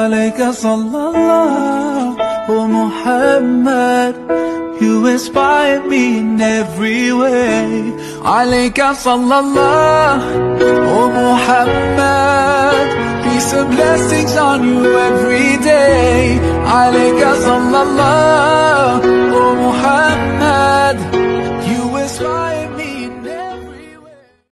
عليك صلى الله Muhammad. You inspire me in every way. عليك صلى الله Muhammad. Peace and blessings on you every day. عليك صلى الله